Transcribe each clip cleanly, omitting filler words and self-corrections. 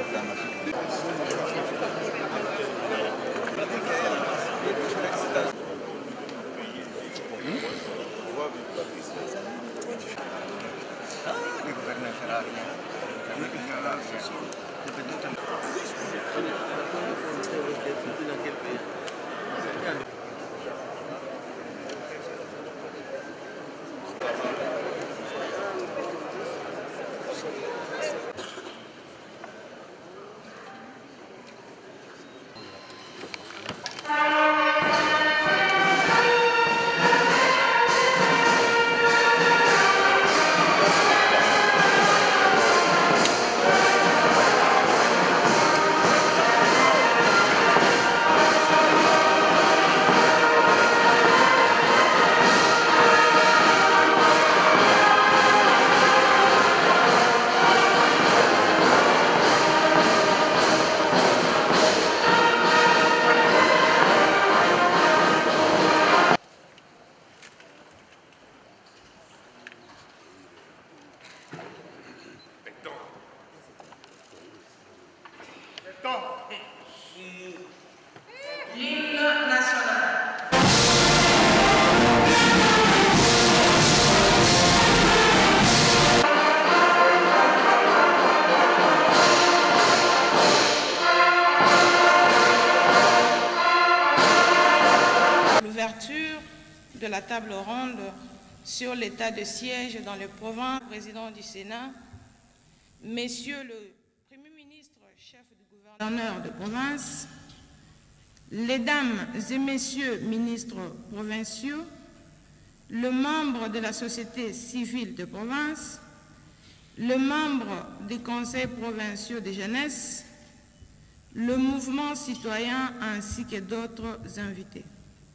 L'hymne national. L'ouverture de la table ronde sur l'état de siège dans les provinces, président du Sénat, Messieurs le Premier ministre, chef du gouverneur de province, les dames et messieurs ministres provinciaux, le membre de la société civile de province, le membre des conseils provinciaux de jeunesse, le mouvement citoyen ainsi que d'autres invités.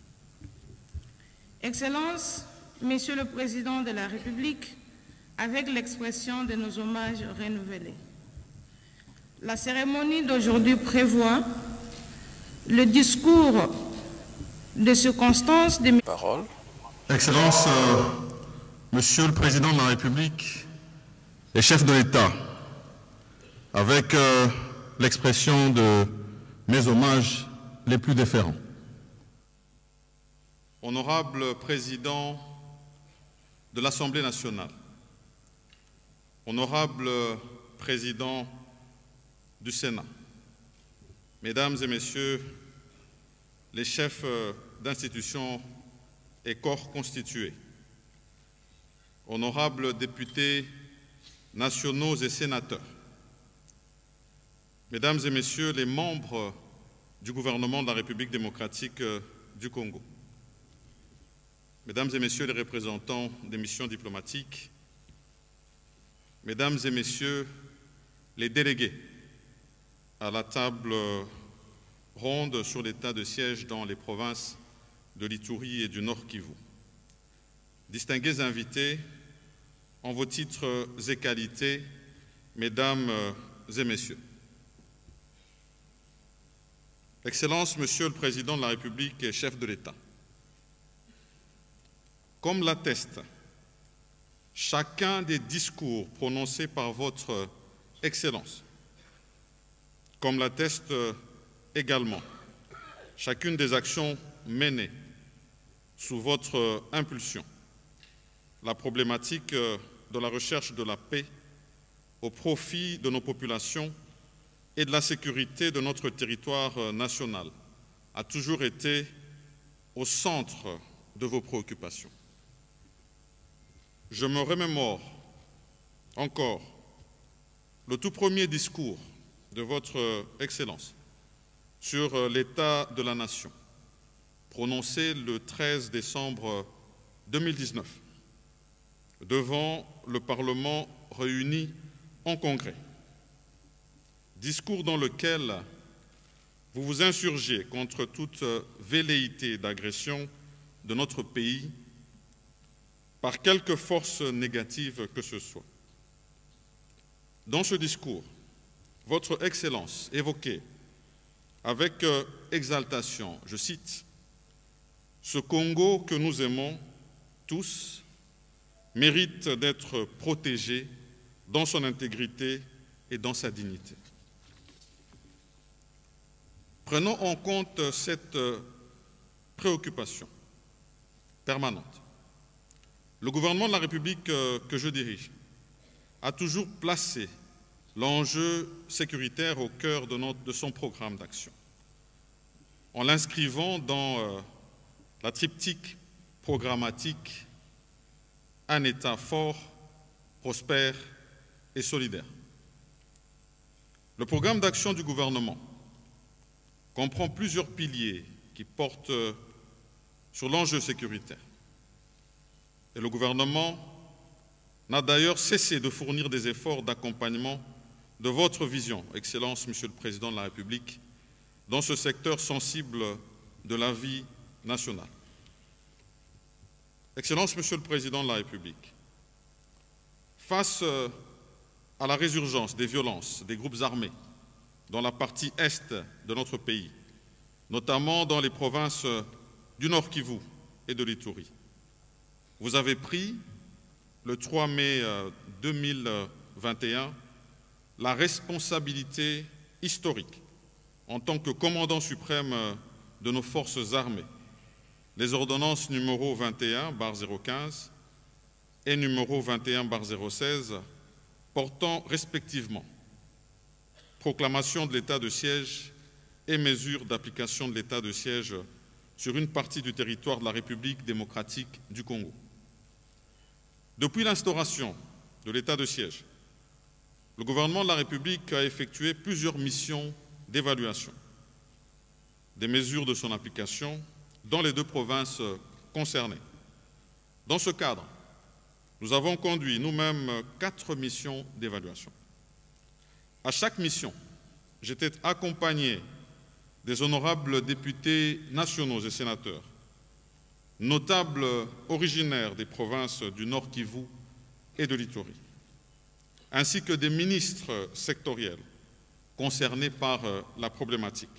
Excellences, Monsieur le Président de la République, avec l'expression de nos hommages renouvelés. La cérémonie d'aujourd'hui prévoit le discours de circonstance des paroles. Excellences, Monsieur le Président de la République et chef de l'État, avec l'expression de mes hommages les plus déférents. Honorable Président de l'Assemblée nationale, Honorable Président du Sénat, Mesdames et Messieurs les chefs d'institutions et corps constitués, Honorables députés nationaux et sénateurs, Mesdames et Messieurs les membres du gouvernement de la République démocratique du Congo, Mesdames et Messieurs les représentants des missions diplomatiques, Mesdames et Messieurs les délégués à la table ronde sur l'état de siège dans les provinces de l'Ituri et du Nord Kivu, distingués invités, en vos titres et qualités, Mesdames et Messieurs. Excellences, Monsieur le Président de la République et chef de l'État, comme l'atteste chacun des discours prononcés par votre Excellence, comme l'atteste également chacune des actions menées sous votre impulsion, la problématique de la recherche de la paix au profit de nos populations et de la sécurité de notre territoire national a toujours été au centre de vos préoccupations. Je me remémore encore le tout premier discours de votre Excellence sur l'état de la nation, prononcé le 13 décembre 2019 devant le Parlement réuni en congrès. Discours dans lequel vous vous insurgez contre toute velléité d'agression de notre pays par quelque force négative que ce soit. Dans ce discours, votre Excellence évoquait avec exaltation, je cite, « Ce Congo que nous aimons tous mérite d'être protégé dans son intégrité et dans sa dignité. » Prenons en compte cette préoccupation permanente. Le gouvernement de la République que je dirige a toujours placé l'enjeu sécuritaire au cœur de son programme d'action, en l'inscrivant dans la triptyque programmatique « Un État fort, prospère et solidaire ». Le programme d'action du gouvernement comprend plusieurs piliers qui portent sur l'enjeu sécuritaire. Et le gouvernement n'a d'ailleurs cessé de fournir des efforts d'accompagnement de votre vision, Excellence, Monsieur le Président de la République, dans ce secteur sensible de la vie nationale. Excellence, Monsieur le Président de la République, face à la résurgence des violences des groupes armés dans la partie est de notre pays, notamment dans les provinces du Nord Kivu et de l'Ituri, vous avez pris, le 3 mai 2021, la responsabilité historique en tant que commandant suprême de nos forces armées, les ordonnances numéro 21/015 et numéro 21/016 portant respectivement proclamation de l'état de siège et mesures d'application de l'état de siège sur une partie du territoire de la République démocratique du Congo. Depuis l'instauration de l'état de siège, le gouvernement de la République a effectué plusieurs missions d'évaluation des mesures de son application dans les 2 provinces concernées. Dans ce cadre, nous avons conduit nous-mêmes 4 missions d'évaluation. À chaque mission, j'étais accompagné des honorables députés nationaux et sénateurs, notables originaires des provinces du Nord Kivu et de l'Ituri, ainsi que des ministres sectoriels concernés par la problématique.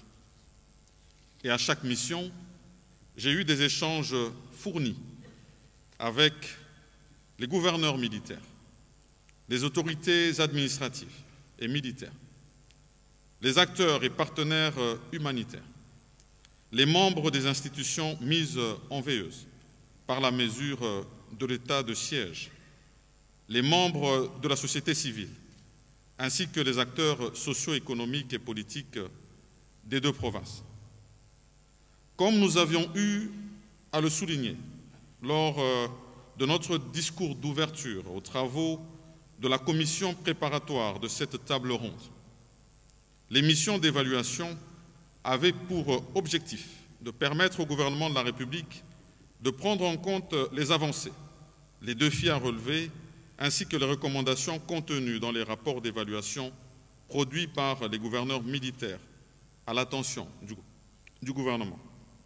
Et à chaque mission, j'ai eu des échanges fournis avec les gouverneurs militaires, les autorités administratives et militaires, les acteurs et partenaires humanitaires, les membres des institutions mises en veilleuse par la mesure de l'état de siège, les membres de la société civile, ainsi que les acteurs socio-économiques et politiques des 2 provinces. Comme nous avions eu à le souligner lors de notre discours d'ouverture aux travaux de la commission préparatoire de cette table ronde, les missions d'évaluation avaient pour objectif de permettre au gouvernement de la République de prendre en compte les avancées, les défis à relever, ainsi que les recommandations contenues dans les rapports d'évaluation produits par les gouverneurs militaires à l'attention du gouvernement.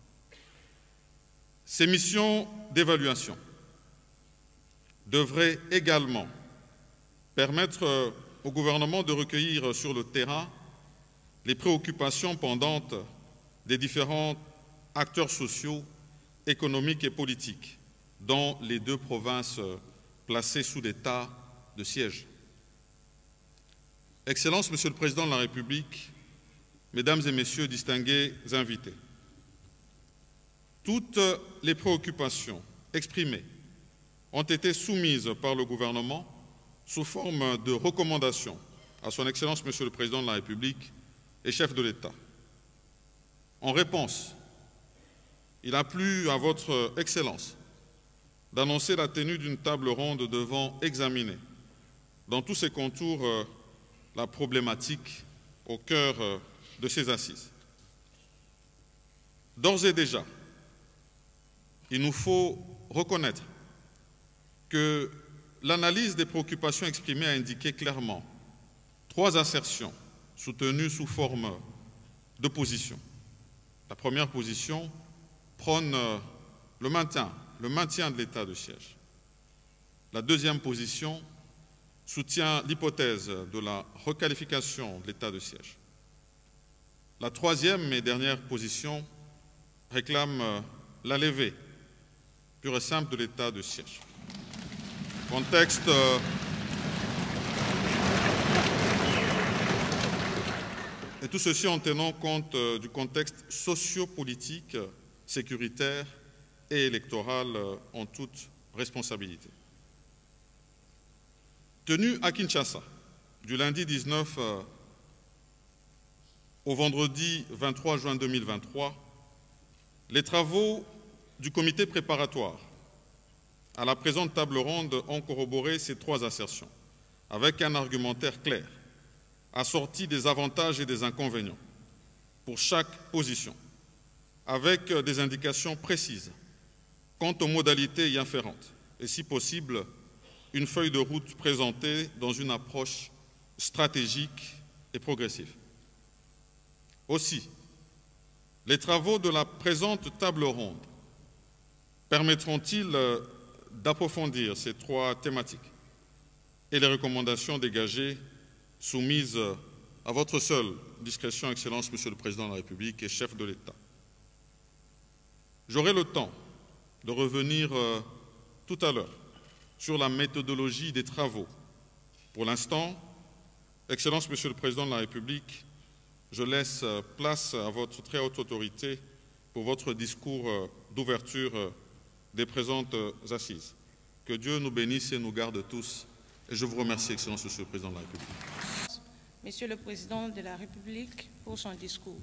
Ces missions d'évaluation devraient également permettre au gouvernement de recueillir sur le terrain les préoccupations pendantes des différents acteurs sociaux, économiques et politiques dans les 2 provinces placées sous l'état de siège. Excellence, Monsieur le Président de la République, Mesdames et Messieurs distingués invités, toutes les préoccupations exprimées ont été soumises par le gouvernement sous forme de recommandations à Son Excellence, Monsieur le Président de la République et chef de l'État. En réponse, il a plu à Votre Excellence d'annoncer la tenue d'une table ronde devant examiner, dans tous ses contours, la problématique au cœur de ces assises. D'ores et déjà, il nous faut reconnaître que l'analyse des préoccupations exprimées a indiqué clairement 3 assertions soutenues sous forme de position. La première position prône le maintien de l'état de siège. La deuxième position soutient l'hypothèse de la requalification de l'état de siège. La troisième et dernière position réclame la levée pure et simple de l'état de siège. tout ceci en tenant compte du contexte sociopolitique, sécuritaire et électoral en toute responsabilité. Tenu à Kinshasa, du lundi 19 au vendredi 23 juin 2023, les travaux du comité préparatoire à la présente table ronde ont corroboré ces trois assertions, avec un argumentaire clair, assorti des avantages et des inconvénients pour chaque position, avec des indications précises quant aux modalités y afférentes, et si possible, une feuille de route présentée dans une approche stratégique et progressive. Aussi, les travaux de la présente table ronde permettront-ils d'approfondir ces trois thématiques et les recommandations dégagées soumises à votre seule discrétion, Excellence, Monsieur le Président de la République et chef de l'État. J'aurai le temps de revenir tout à l'heure sur la méthodologie des travaux. Pour l'instant, Excellence, Monsieur le Président de la République, je laisse place à votre très haute autorité pour votre discours d'ouverture des présentes assises. Que Dieu nous bénisse et nous garde tous. Et je vous remercie, Excellence, Monsieur le Président de la République. Monsieur le Président de la République, pour son discours.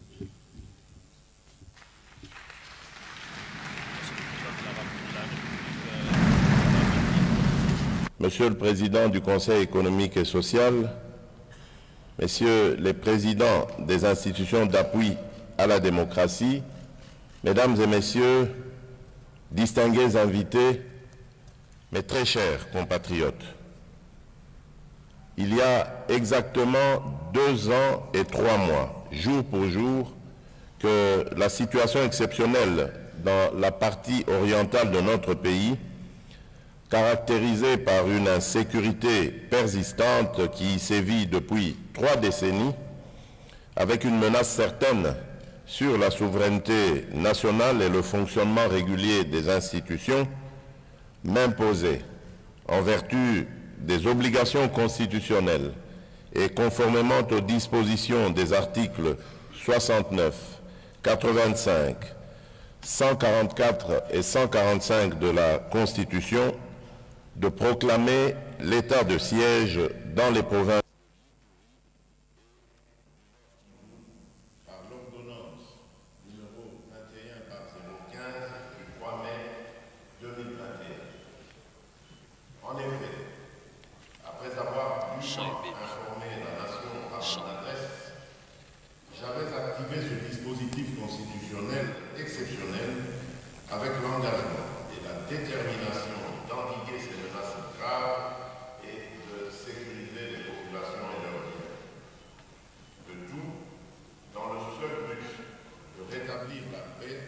Monsieur le Président du Conseil économique et social, Messieurs les Présidents des institutions d'appui à la démocratie, Mesdames et Messieurs, distingués invités, mes très chers compatriotes, il y a exactement 2 ans et 3 mois, jour pour jour, que la situation exceptionnelle dans la partie orientale de notre pays, caractérisée par une insécurité persistante qui sévit depuis 3 décennies, avec une menace certaine sur la souveraineté nationale et le fonctionnement régulier des institutions, m'imposait, en vertu des obligations constitutionnelles et conformément aux dispositions des articles 69, 85, 144 et 145 de la Constitution, de proclamer l'état de siège dans les provinces. Par l'ordonnance numéro 21/015 du 3 mai 2021. En effet, après avoir dûment informé la nation par mon adresse, j'avais activé ce dispositif constitutionnel exceptionnel avec l'engagement et la détermination d'endiguer ces menaces graves et de sécuriser les populations et leurs biens. Le tout dans le seul but de rétablir la paix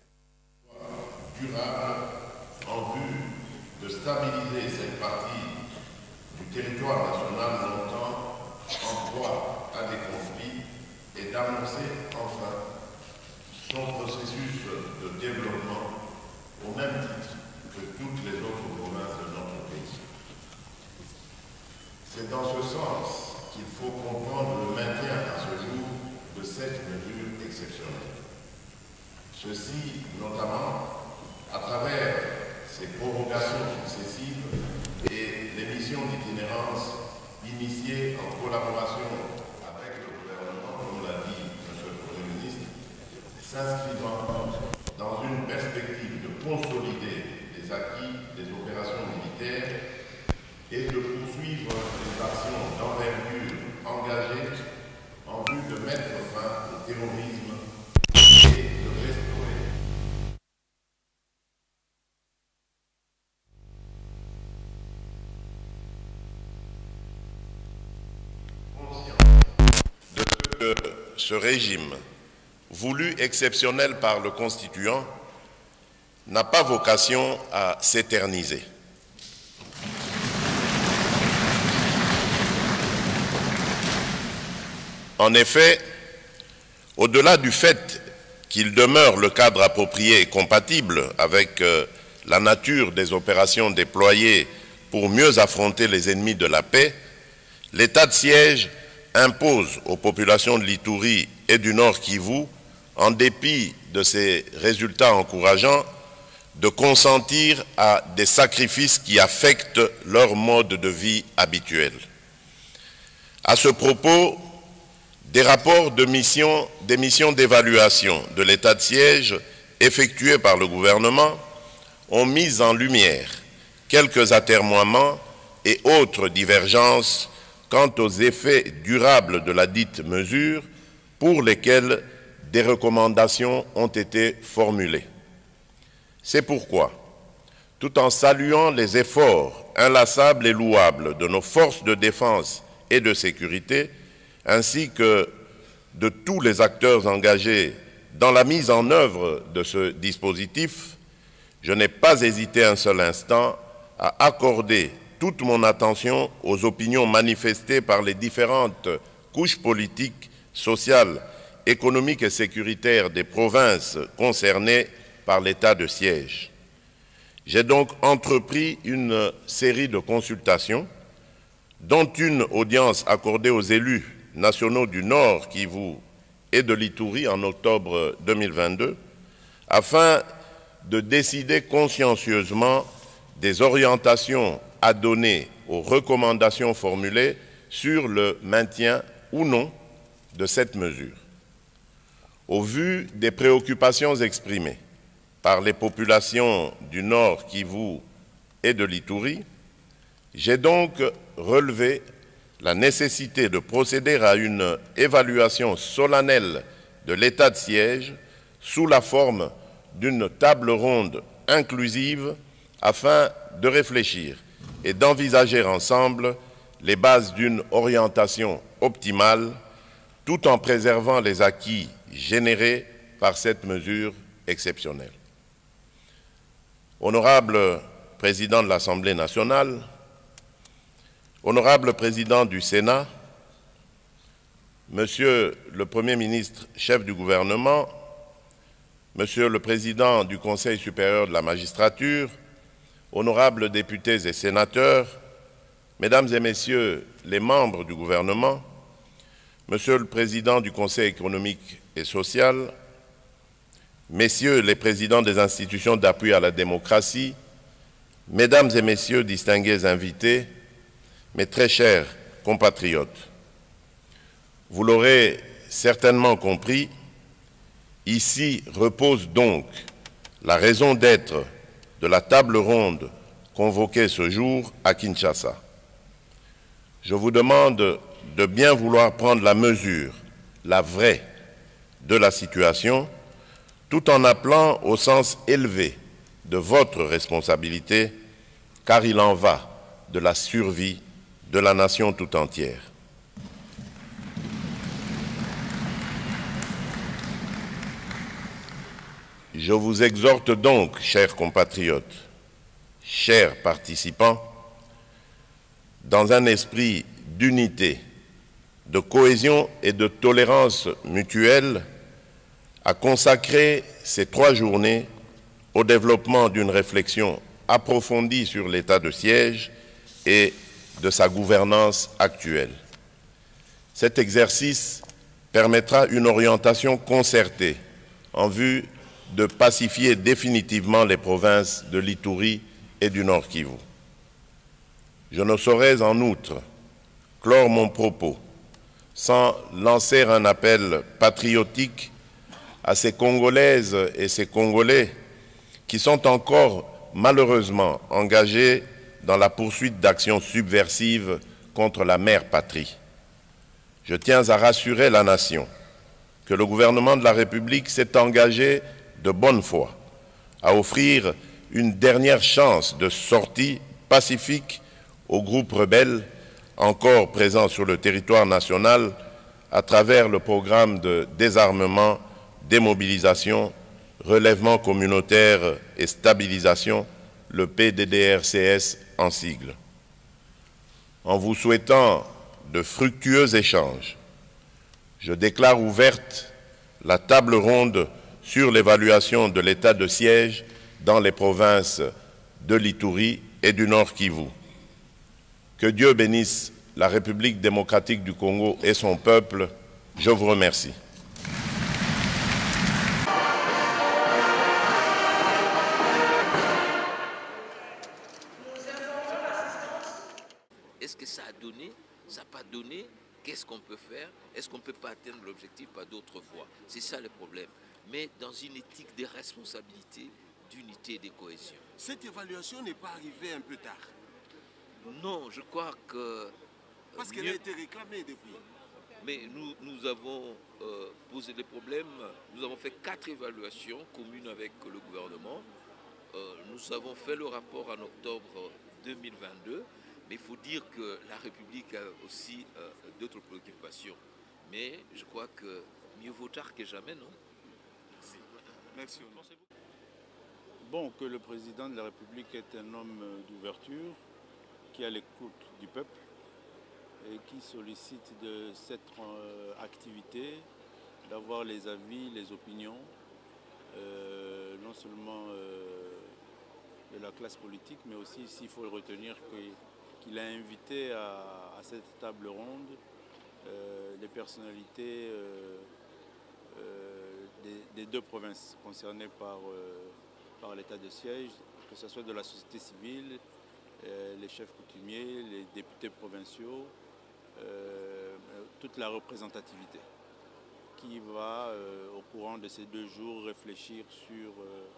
durable en vue de stabiliser cette partie du territoire national longtemps en proie à des conflits et d'annoncer enfin son processus de développement au même titre que toutes les autres provinces de notre pays. C'est dans ce sens qu'il faut comprendre le maintien à ce jour de cette mesure exceptionnelle. Ceci notamment à travers ces prorogations successives et les missions d'itinérance initiées en collaboration avec le gouvernement, comme l'a dit M. le Premier ministre, s'inscrivant dans une perspective de consolider les acquis des opérations militaires et de poursuivre les actions d'envergure engagées en vue de mettre fin au terrorisme et de restaurer conscience de ce que ce régime, voulu exceptionnel par le Constituant, n'a pas vocation à s'éterniser. En effet, au-delà du fait qu'il demeure le cadre approprié et compatible avec la nature des opérations déployées pour mieux affronter les ennemis de la paix, l'état de siège impose aux populations de l'Ituri et du Nord Kivu, en dépit de ces résultats encourageants, de consentir à des sacrifices qui affectent leur mode de vie habituel. À ce propos, des rapports des missions d'évaluation de l'état de siège effectués par le gouvernement ont mis en lumière quelques atermoiements et autres divergences quant aux effets durables de la dite mesure, pour lesquels des recommandations ont été formulées. C'est pourquoi, tout en saluant les efforts inlassables et louables de nos forces de défense et de sécurité, ainsi que de tous les acteurs engagés dans la mise en œuvre de ce dispositif, je n'ai pas hésité un seul instant à accorder toute mon attention aux opinions manifestées par les différentes couches politiques, sociales, économiques et sécuritaires des provinces concernées par l'état de siège. J'ai donc entrepris une série de consultations, dont une audience accordée aux élus nationaux du Nord Kivu et de l'Ituri en octobre 2022, afin de décider consciencieusement des orientations à donner aux recommandations formulées sur le maintien ou non de cette mesure. Au vu des préoccupations exprimées par les populations du Nord Kivu et de l'Ituri, j'ai donc relevé la nécessité de procéder à une évaluation solennelle de l'état de siège sous la forme d'une table ronde inclusive afin de réfléchir et d'envisager ensemble les bases d'une orientation optimale tout en préservant les acquis générés par cette mesure exceptionnelle. Honorable Président de l'Assemblée nationale, Honorable Président du Sénat, Monsieur le Premier ministre, chef du gouvernement, Monsieur le Président du Conseil supérieur de la magistrature, honorables députés et sénateurs, Mesdames et Messieurs les membres du gouvernement, Monsieur le Président du Conseil économique et social, Messieurs les présidents des institutions d'appui à la démocratie, Mesdames et Messieurs distingués invités, mes très chers compatriotes, vous l'aurez certainement compris, ici repose donc la raison d'être de la table ronde convoquée ce jour à Kinshasa. Je vous demande de bien vouloir prendre la mesure, la vraie, de la situation, tout en appelant au sens élevé de votre responsabilité, car il en va de la survie de la nation tout entière. Je vous exhorte donc, chers compatriotes, chers participants, dans un esprit d'unité, de cohésion et de tolérance mutuelle, à consacrer ces 3 journées au développement d'une réflexion approfondie sur l'état de siège et de sa gouvernance actuelle. Cet exercice permettra une orientation concertée en vue de pacifier définitivement les provinces de l'Ituri et du Nord Kivu. Je ne saurais en outre clore mon propos sans lancer un appel patriotique à ces Congolaises et ces Congolais qui sont encore malheureusement engagés dans la poursuite d'actions subversives contre la mère patrie. Je tiens à rassurer la nation que le gouvernement de la République s'est engagé de bonne foi à offrir une dernière chance de sortie pacifique aux groupes rebelles encore présents sur le territoire national à travers le programme de désarmement, démobilisation, relèvement communautaire et stabilisation, le PDDRCS en sigle. En vous souhaitant de fructueux échanges, je déclare ouverte la table ronde sur l'évaluation de l'état de siège dans les provinces de l'Ituri et du Nord Kivu. Que Dieu bénisse la République démocratique du Congo et son peuple. Je vous remercie. Est-ce que ça a donné? Ça n'a pas donné? Qu'est-ce qu'on peut faire? Est-ce qu'on ne peut pas atteindre l'objectif par d'autres voies? C'est ça le problème. Mais dans une éthique de responsabilité, d'unité et de cohésion. Cette évaluation n'est pas arrivée un peu tard? Non, je crois que... Parce qu'elle a été réclamée depuis. Mais nous avons posé des problèmes. Nous avons fait 4 évaluations communes avec le gouvernement. Nous avons fait le rapport en octobre 2022. Mais il faut dire que la République a aussi d'autres préoccupations. Mais je crois que mieux vaut tard que jamais, non? Merci. Bon, que le président de la République est un homme d'ouverture, qui a l'écoute du peuple et qui sollicite de cette activité d'avoir les avis, les opinions, non seulement de la classe politique, mais aussi, s'il faut le retenir, qu'il a invité à cette table ronde des personnalités des 2 provinces concernées par l'état de siège, que ce soit de la société civile, les chefs coutumiers, les députés provinciaux, toute la représentativité qui va, au courant de ces 2 jours, réfléchir sur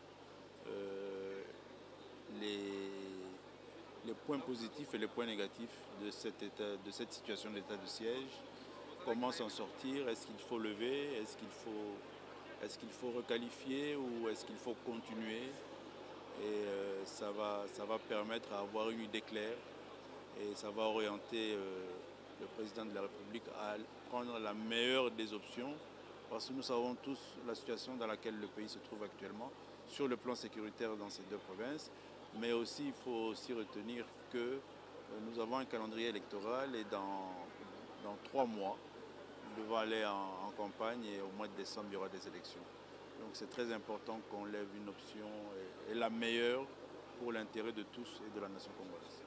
les points positifs et les points négatifs de cette situation d'état de siège. Comment s'en sortir? Est-ce qu'il faut lever? Est-ce qu'il faut requalifier ou est-ce qu'il faut continuer? Et ça va permettre d'avoir une idée claire et ça va orienter le président de la République à prendre la meilleure des options, parce que nous savons tous la situation dans laquelle le pays se trouve actuellement sur le plan sécuritaire dans ces 2 provinces. Mais aussi, il faut aussi retenir que nous avons un calendrier électoral et dans 3 mois, nous devons aller en campagne et au mois de décembre, il y aura des élections. Donc c'est très important qu'on lève une option et la meilleure pour l'intérêt de tous et de la nation congolaise.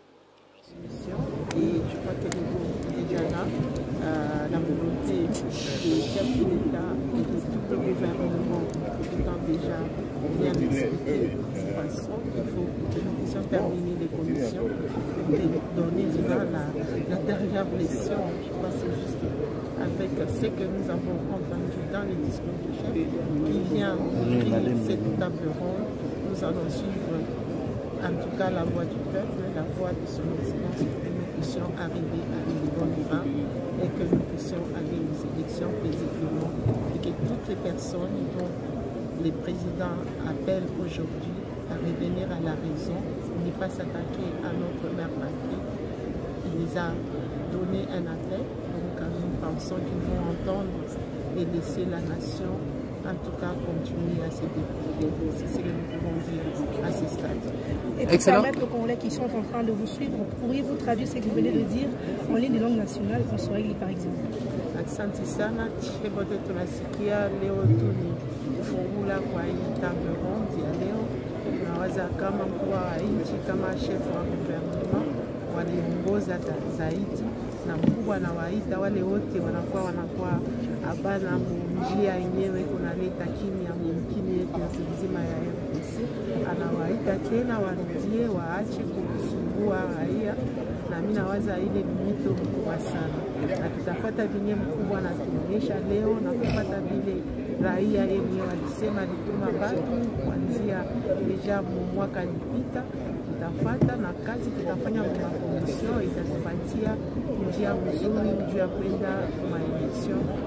Et je crois que déjà là, la volonté des chefs de l'État et de tout le gouvernement étant déjà bien expliqué de cette façon, il faut que nous puissions terminer les commissions et donner la dernière leçon, je crois que c'est juste avec ce que nous avons entendu dans les discours du chef qui vient ouvrir cette table ronde. Nous allons suivre en tout cas la voix du peuple, la voix de son excellence, pour que nous puissions arriver à une bonne fin et que nous puissions aller aux élections paisiblement et que toutes les personnes dont les présidents appellent aujourd'hui à revenir à la raison, ne pas s'attaquer à notre mère patrie. Il les a donné un appel, donc nous pensons qu'ils vont entendre et laisser la nation en tout cas continuer à se débrouiller. C'est ce que nous pouvons dire à ce stade. Et pour permettre aux Congolais qui sont en train de vous suivre, pourriez-vous traduire ce que vous venez de dire en ligne de langue nationale, en Swahili par exemple? Asante sana, chebote tunasikia leo tu ni kufungula kwa hii table ronde ya leo. Tunawaza kama mkuu wa nchi, kama chef wa gouvernement waliongoza zaidi, na mkubwa anawaita wale wote wanakuwa habana njia yenyewe kunaleta kimya mumkini yetu ya nzima ya RDC. Anawaita tena warudie, waache kusumbua raia, na mimi nawaza ile mwito mkubwa sana, na tutafuata vinye mkubwa anatuonyesha leo na kupata vile raia yenyewe walisema lituma batu kuanzia deja mwaka ilipita. Tutafuata na kazi tutafanya kwa komisio itatupatia njia mzuri juu ya kwenda kwa election.